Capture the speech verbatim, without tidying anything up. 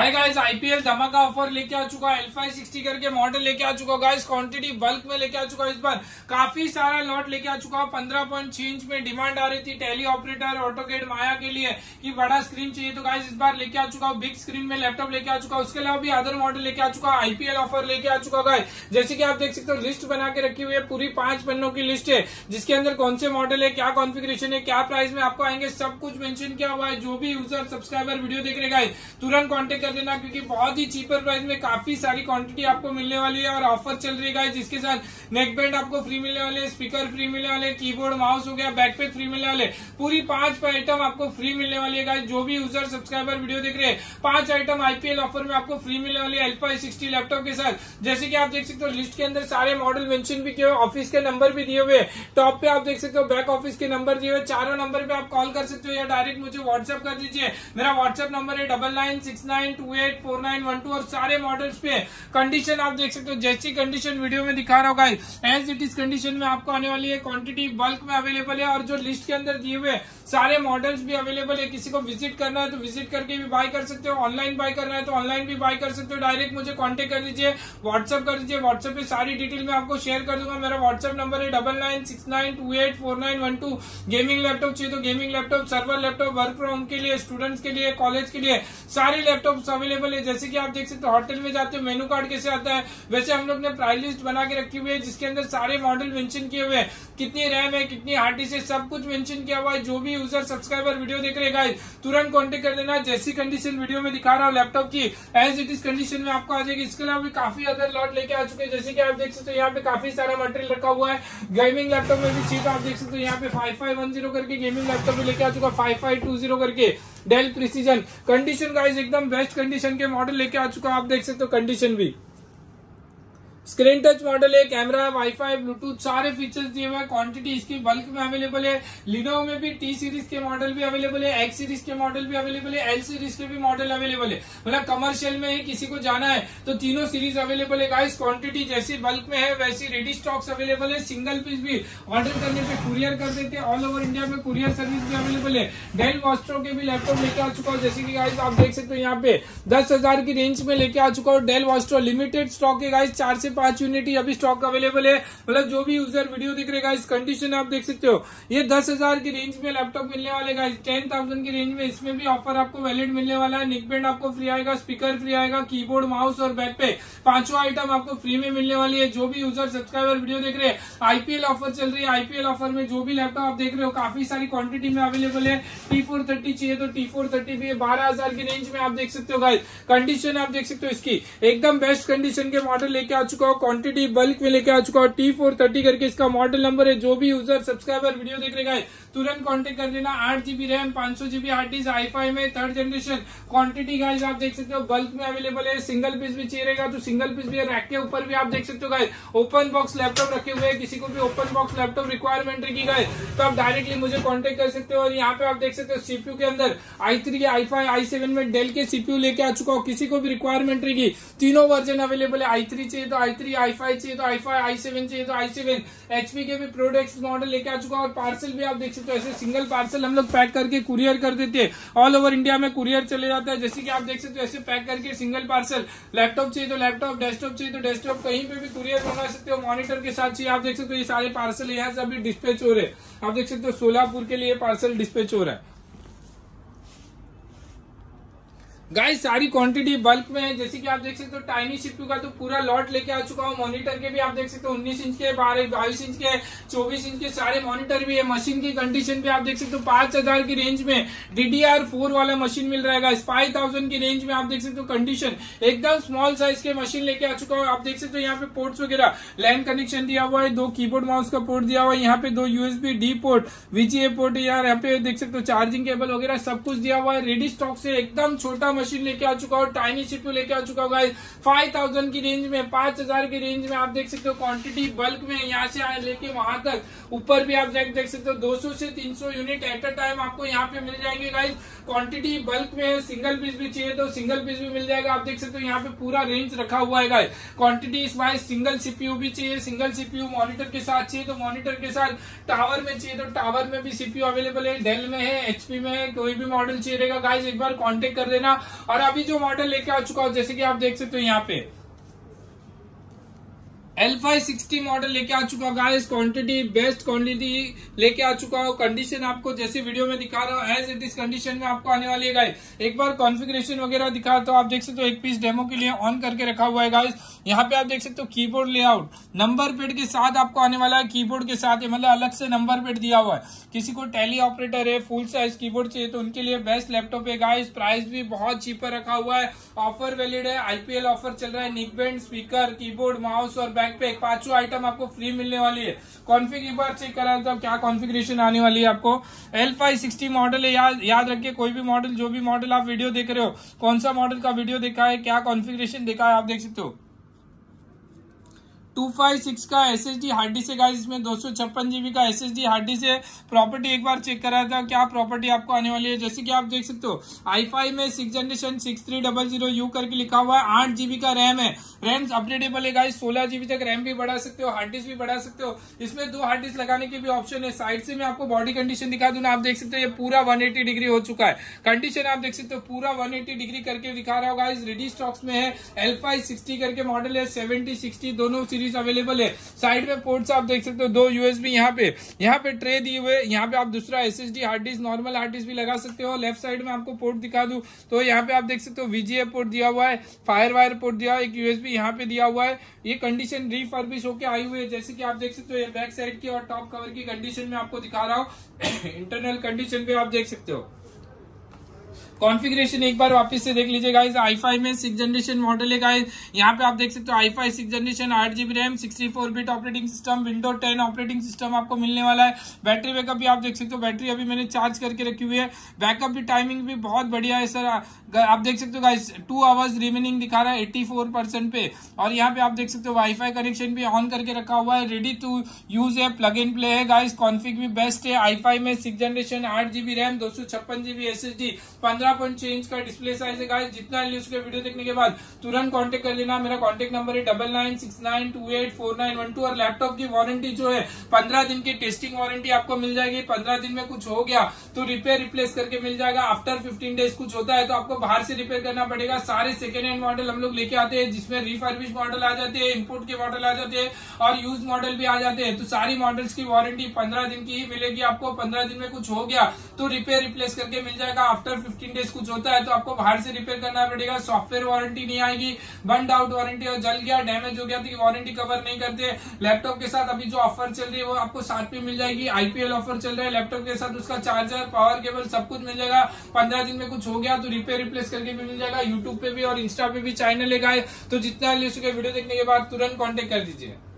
भाई guys IPL धमाका offer लेके आ चुका है। एल फाइव सिक्सटी करके मॉडल लेके आ चुका गाइस। क्वांटिटी बल्क में लेके आ चुका इस बार काफी सारा लॉट लेके आ चुका। पंद्रह पॉइंट छह इंच में डिमांड आ रही थी टेली ऑपरेटर ऑटोकेड माया के लिए कि बड़ा स्क्रीन चाहिए, तो गाइस इस बार लेके आ चुका हूँ। बिग स्क्रीन में लैपटॉप लेके आ चुका। उसके अलावा भी अदर मॉडल लेके आ चुका। आईपीएल ऑफर लेके आ चुका गाइस। जैसे कि आप देख सकते हो लिस्ट बना के रखी हुई है, पूरी पांच पन्नों की लिस्ट है जिसके अंदर कौन से मॉडल है, क्या कॉन्फ़िगरेशन है, क्या प्राइस में आपको आएंगे, सब कुछ मेंशन किया हुआ है। जो भी यूजर सब्सक्राइबर वीडियो देख रहे गाइस तुरंत कॉन्टेक्ट कर देना, क्योंकि बहुत ही चीपर प्राइस में काफी सारी क्वांटिटी आपको मिलने वाली है और ऑफर चल रही है गाइस। जिसके साथ नेक बैंड आपको फ्री मिलने वाले, स्पीकर फ्री मिलने वाले, कीबोर्ड माउस हो गया, बैकपैक फ्री मिलने वाले, पूरी पांच आइटम आपको फ्री मिलने वाली है गाइस। जो भी यूजर सब्सक्राइबर वीडियो देख रहे हैं पांच आइटम आईपीएल ऑफर में आपको फ्री मिलने वाली है एल फाइव सिक्सटी लैपटॉप के साथ। जैसे कि आप देख सकते हो लिस्ट के अंदर सारे मॉडल मेंशन भी किए हुए, ऑफिस के नंबर भी दिए हुए, टॉप पे आप देख सकते हो बैक ऑफिस के नंबर दिए हुए। चारों नंबर पे आप कॉल कर सकते हो या डायरेक्ट मुझे व्हाट्सएप कर दीजिए। मेरा व्हाट्सएप नंबर है double nine six nine two eight four nine one two और सारे मॉडल्स पे कंडीशन आप देख सकते हो जैसी कंडीशन वीडियो में दिखा रहा होगा एज इट इज कंडीशन में आपको आने वाली है। क्वांटिटी बल्क में अवेलेबल है और जो लिस्ट के अंदर दिए हुए सारे मॉडल्स भी अवेलेबल है। किसी को विजिट करना है तो विजिट करके भी बाय कर सकते हो, ऑनलाइन बाय करना है तो ऑनलाइन भी बाय कर सकते हो। डायरेक्ट मुझे कांटेक्ट कर दीजिए, व्हाट्सएप कर दीजिए। व्हाट्सएप पे सारी डिटेल मैं आपको शेयर कर दूंगा। मेरा व्हाट्सएप नंबर है double nine six nine two eight four nine one two. Gaming laptop चाहिए तो gaming laptop, server laptop, work from home के लिए, स्टूडेंट्स के लिए, कॉलेज के लिए सारे लैपटॉप अवेलेबल है। जैसे कि आप देख सकते हो होटल में जाते हो मेनू कार्ड कैसे आता है, वैसे हम लोग ने प्राइस लिस्ट बना के रखी हुई है जिसके अंदर सारे मॉडल मेंशन किए हुए हैं, कितनी रैम है, कितनी हार्ड डिस्क है, सब कुछ मेंशन किया हुआ है। जो भी यूजर सब्सक्राइबर वीडियो देख रहे गाइस तुरंत कांटेक्ट कर देना। जैसी कंडीशन वीडियो में दिखा रहा हूँ लैपटॉप की एज इट इज कंडीशन में आपको आ जाएगी। इसके अलावा भी काफी अदर लॉट लेके आ चुके हैं। जैसे कि आप देख सकते हो यहाँ पे काफी सारा मटेरियल रखा हुआ है। गेमिंग लैपटॉप में भी चाहिए तो आप देख सकते हो यहाँ पे फाइव फाइव वन जीरो करके गेमिंग लैपटॉप में लेके आ चुका, फाइव फाइव टू जीरो करके डेल प्रिसीजन। कंडीशन गाइस एकदम बेस्ट कंडीशन के मॉडल लेके आ चुका, आप देख सकते हो कंडीशन भी। स्क्रीन टच मॉडल है, कैमरा, वाईफाई, ब्लूटूथ सारे फीचर्स दिए हुए हैं। क्वांटिटी इसकी बल्क में अवेलेबल है। लिनोवो में भी टी सीरीज के मॉडल भी अवेलेबल है, एक्स सीरीज के मॉडल भी अवेलेबल है, एल सीरीज के भी मॉडल अवेलेबल है। मतलब कमर्शियल में ही किसी को जाना है तो तीनों सीरीज अवेलेबल है गाइस। क्वांटिटी जैसी बल्क में है वैसी रेडी स्टॉक्स अवेलेबल है। सिंगल पीस भी ऑर्डर करने पे कुरियर कर देते हैं। ऑल ओवर इंडिया में कुरियर सर्विस भी अवेलेबल है। डेल वॉस्ट्रो के भी लैपटॉप लेके आ चुका हूँ। जैसे कि गाइस आप देख सकते हो यहाँ पे दस हजार की रेंज में लेके आ चुका हूँ। डेल वॉस्ट्रो लिमिटेड स्टॉक है गाइस, चार से पांच यूनिट ही अभी स्टॉक अवेलेबल है। मतलब जो भी यूजर वीडियो दिख रहा है इस कंडीशन आप देख सकते हो ये दस हजार की रेंज में लैपटॉप मिलने वाले गाइस। टेन थाउजेंड की रेंज में इसमें भी ऑफर आपको वैलिड मिलने वाला है। नेक बैंड आपको फ्री आएगा, स्पीकर फ्री आएगा, कीबोर्ड, माउस और बैक पे पांचों आइटम आपको फ्री में मिलने वाली है। जो भी यूजर सब्सक्राइबर वीडियो देख रहे हैं आईपीएल ऑफर चल रही है। आईपीएल ऑफर में जो भी लैपटॉप आप देख रहे हो काफी सारी क्वांटिटी में अवेलेबल है। टी फोर थर्टी चाहिए तो टी फोर थर्टी भी बारह हजार की रेंज में आप देख सकते हो गाइस। कंडीशन आप देख सकते हो इसकी एकदम बेस्ट कंडीशन के मॉडल लेके आ चुका हो। क्वांटिटी बल्क में लेके आ चुका हूं। टी फोर थर्टी करके इसका मॉडल नंबर है। जो भी यूजर सब्सक्राइबर वीडियो देख रहे हैं तुरंत कांटेक्ट कर देना। आठ जीबी रैम, पांच सौ GB hard disk, I five में थर्ड जनरेशन। क्वांटिटी गाइस आप देख सकते हो बल्क में अवेलेबल है। सिंगल पीस भी चाहिए रहेगा तो सिंगल पीस भी है। रैक के ऊपर भी आप देख सकते हो गाइस ओपन बॉक्स लैपटॉप रखे हुए हैं। किसी को भी ओपन बॉक्स लैपटॉप रिक्वायरमेंट रहेगी गाइस तो आप डायरेक्टली मुझे कॉन्टेक्ट कर सकते हो। और यहाँ पे आप देख सकते हो सीपीयू के अंदर I three, I five, I seven में डेल के सीपीयू लेके आ चुका हूँ। किसी को भी रिक्वायरमेंट रहेगी तीनों वर्जन अवेलेबल है। आई थ्री चाहिए तो आई थ्री, आई फाइव चाहिए तो आई फाइव, आई सेवन चाहिए तो आई सेवन। एचपी के भी प्रोडक्ट्स मॉडल लेके आ चुका और पार्सल भी आप देख सकते हो ऐसे सिंगल पार्सल हम लोग पैक करके कुरियर कर देते हैं। ऑल ओवर इंडिया में कुरियर चले जाता है। जैसे कि आप देख सकते हो ऐसे पैक करके सिंगल पार्सल। लैपटॉप चाहिए तो लैपटॉप, डेस्कटॉप चाहिए तो डेस्कटॉप, कहीं पे भी कुरियर मंगा सकते हो। मॉनिटर के साथ चाहिए आप देख सकते हो ये सारे पार्सल यहाँ से अभी डिस्पैच हो रहे हैं। आप देख सकते हो सोलापुर के लिए पार्सल डिस्पैच हो रहा है गाइस। सारी क्वांटिटी बल्क में है। जैसे कि आप देख सकते हो टाइनी सीपीयू का तो पूरा लॉट लेके आ चुका हूँ। मॉनिटर के भी आप देख सकते हो उन्नीस इंच के, बारह बाईस इंच के, चौबीस इंच के सारे मॉनिटर भी है। मशीन की कंडीशन भी आप देख सकते हो पांच हजार की रेंज में डीडीआर फोर वाला मशीन मिल रहा है गाइस। फाइव थाउजेंड की रेंज में आप देख सकते हो कंडीशन एकदम स्मॉल साइज के मशीन लेके आ चुका हूँ। आप देख सकते हो यहाँ पे पोर्ट्स वगैरह लैंड कनेक्शन दिया हुआ है, दो कीबोर्ड माउस का पोर्ट दिया हुआ है, यहाँ पे दो USB D port, VGA port, यार यहाँ पे देख सकते हो चार्जिंग केबल वगैरह सब कुछ दिया हुआ है। रेडी स्टॉक से एकदम छोटा मशीन लेके आ चुका हूँ। टाइनी सीपीयू लेके आ चुका गाइस फाइव थाउजेंड की रेंज में, पांच हजार की रेंज में आप देख सकते हो। क्वांटिटी बल्क में यहाँ से आए लेके वहां तक ऊपर भी आप देख सकते हो दो सौ से तीन सौ यूनिट एट अ टाइम आपको यहाँ पे मिल जाएंगे गाइस। क्वांटिटी बल्क में सिंगल पीस भी चाहिए तो सिंगल पीस भी मिल जाएगा। आप देख सकते हो यहाँ पे पूरा रेंज रखा हुआ है गाइस। क्वांटिटी इस वाइज सिंगल सीपीयू भी चाहिए, सिंगल सीपीयू मॉनिटर के साथ चाहिए तो मॉनिटर के साथ, टावर में चाहिए तो टावर में भी सीपीयू अवेलेबल है। डेल में है, एचपी में है, कोई भी मॉडल चाहिए रहेगा गाइस एक बार कांटेक्ट कर देना। और अभी जो मॉडल लेके आ चुका हूं जैसे कि आप देख सकते हो यहाँ पे एल फाइव सिक्सटी मॉडल लेके आ चुका हूँ गाइस। क्वांटिटी बेस्ट क्वांटिटी लेके आ चुका हूँ। कंडीशन आपको जैसे वीडियो में दिखा रहा हूँ एज इट इज कंडीशन में आपको आने वाली है गाइस। एक बार कॉन्फ़िगरेशन वगैरह दिखा तो आप देख सकते हो एक पीस डेमो के लिए ऑन करके रखा हुआ है गाइस। यहाँ पे आप देख सकते हो कीबोर्ड लेआउट नंबर पेड के साथ आपको आने वाला है। कीबोर्ड के साथ मतलब अलग से नंबर पेड दिया हुआ है। किसी को टैली ऑपरेटर है फुल साइज कीबोर्ड चाहिए तो उनके लिए बेस्ट लैपटॉप है गाइस। प्राइस भी बहुत चीपर रखा हुआ है। ऑफर वैलिड है। आईपीएल ऑफर चल रहा है। Neck band, speaker, keyboard, mouse और बैकपैक पांचों आइटम आपको फ्री मिलने वाली है। कॉन्फ़िग एक बार चेक करा तो क्या कॉन्फ़िगरेशन आने वाली है आपको। एल फाइव सिक्सटी मॉडल है। याद याद रखिए कोई भी मॉडल जो भी मॉडल आप वीडियो देख रहे हो कौन सा मॉडल का वीडियो देखा है क्या कॉन्फ़िगरेशन देखा है आप देख सकते हो। टू फाइव सिक्स का एसएसडी हार्ड डिस्क है गाइस। इसमें दो सौ छप्पन जीबी का एसएसडी हार्ड डिस्क है। प्रॉपर्टी एक बार चेक कराया था क्या प्रॉपर्टी आपको आने वाली है। जैसे कि आप देख सकते हो आई फाइव में six generation six three double zero U करके लिखा हुआ है। आठ जीबी का रैम है। रैम अपग्रेडेबल है गाइस। सोलह जीबी तक रैम भी बढ़ा सकते हो हार्ड डिस्क भी बढ़ा सकते हो। इसमें दो हार्ड डिस्क लगाने की भी ऑप्शन है। साइड से मैं आपको बॉडी कंडीशन दिखा दूं ना आप देख सकते हो ये पूरा वन एटी डिग्री हो चुका है। कंडीशन आप देख सकते हो पूरा वन एटी डिग्री करके दिखा रहा हो गाइस। रेडी स्टॉक्स में है। एल फाइव सिक्सटी करके मॉडल है। सेवेंटी सिक्सटी दोनों सीरीज अवेलेबल है। साइड में पोर्ट्स आप देख सकते हो दो यूएसबी यहाँ पे यहाँ पे ट्रे दिए हुए। यहाँ पे आप दूसरा SSD hard disk normal hard disk भी लगा सकते हो। लेफ्ट साइड में आपको पोर्ट दिखा दूं तो यहाँ पे आप देख सकते हो वीजीए पोर्ट दिया हुआ है। फायर वायर पोर्ट दिया हुआ है। एक यूएसबी यहाँ पे दिया हुआ है। ये कंडीशन रिफर्बिश होके आई हुई है जैसे कि आप देख सकते हो। ये बैक साइड की और टॉप कवर की कंडीशन में आपको दिखा रहा हूँ। इंटरनल कंडीशन पे आप देख सकते हो। कॉन्फ़िगरेशन एक बार वापस से देख लीजिए गाइस। आई फाइव में सिक्स जनरेशन मॉडल है गाइस। यहाँ पे आप देख सकते हो आई फाइव सिक्स जनरेशन आठ GB RAM sixty four bit operating system window ten operating system आपको मिलने वाला है। बैटरी बैकअप भी आप देख सकते हो। बैटरी अभी मैंने चार्ज करके रखी हुई है। बैकअप भी टाइमिंग भी बहुत बढ़िया है सर। आप देख सकते हो गाइस टू आवर्स रिमेनिंग दिखा रहा है एट्टी फोर परसेंट पे। और यहाँ पे आप देख सकते हो वाईफाई कनेक्शन भी ऑन करके रखा हुआ है। रेडी टू यूज है। प्लग इन प्ले है गाइस। कॉन्फिग भी बेस्ट है। आई फाइव में सिक्स जनरेशन आठ जीबी रैम दो सौ छप्पन जीबी एस एस डी पंद्रह पॉइंट छह इंच का डिस्प्ले साइज है गाइस। जितना उसके वीडियो देखने के बाद तुरंत कांटेक्ट कर लेना। मेरा कांटेक्ट नंबर है double nine six nine two eight four nine one two. और लैपटॉप की वारंटी जो है पंद्रह दिन की टेस्टिंग वारंटी आपको मिल जाएगी। पंद्रह दिन में कुछ हो गया तो रिपेयर रिप्लेस करके मिल जाएगा। आफ्टर फिफ्टीन डेज कुछ होता है तो आपको बाहर से रिपेयर करना पड़ेगा। सारे सेकेंड हैंड मॉडल हम लोग लेके आते हैं जिसमें रिफर्बिश मॉडल आ जाते हैं, इंपोर्ट के मॉडल आ जाते हैं और यूज मॉडल भी आ जाते हैं। तो सारी मॉडल्स की वारंटी पंद्रह दिन की ही मिलेगी आपको। पंद्रह दिन में कुछ हो गया तो रिपेयर रिप्लेस करके मिल जाएगा। आफ्टर फिफ्टीन डेज कुछ होता है तो आपको बाहर से रिपेयर करना पड़ेगा। सॉफ्टवेयर वारंटी नहीं आएगी। बर्न आउट वारंटी और जल गया डैमेज हो गया तो वारंटी कवर नहीं करते। लैपटॉप के साथ अभी जो ऑफर चल रही है वो आपको साथ में मिल जाएगी। आईपीएल ऑफर चल रहा है। लैपटॉप के साथ उसका चार्जर पावर केबल सब कुछ मिल जाएगा। पंद्रह दिन में कुछ हो गया तो रिपेयर रिप्लेस करके भी मिल जाएगा। यूट्यूब पे भी और इंस्टा पे भी चैनल है गाइस। तो जितना ले सके वीडियो देखने के बाद तुरंत कांटेक्ट कर दीजिए।